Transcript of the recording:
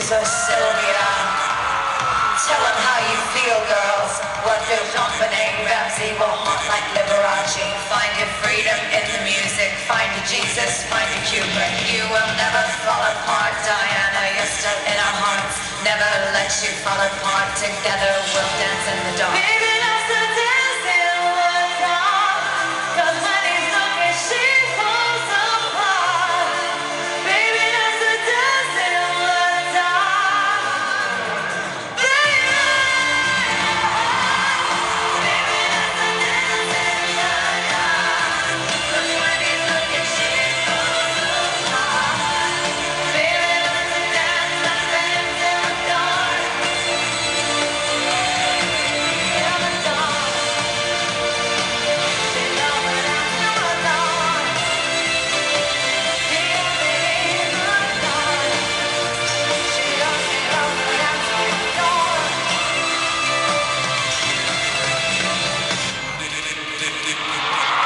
So Sylvia, tell them how you feel, girls. What do company Ramsey will haunt like Liberace. Find your freedom in the music. Find your Jesus, find your Cupid. You will never fall apart, Diana. You're still in our hearts. Never let you fall apart. Together we'll dance in the dark. Baby, that's the dance in the dark. 'Cause when he's looking, she falls apart. Baby, that's the dance in the dark. Baby, that's the dance in the dark. 'Cause when he's looking, she falls apart. Baby, that's the dance in the dark. In the dark. She knows that I'm not alone. She knows that in the dark. She knows that I'm not alone.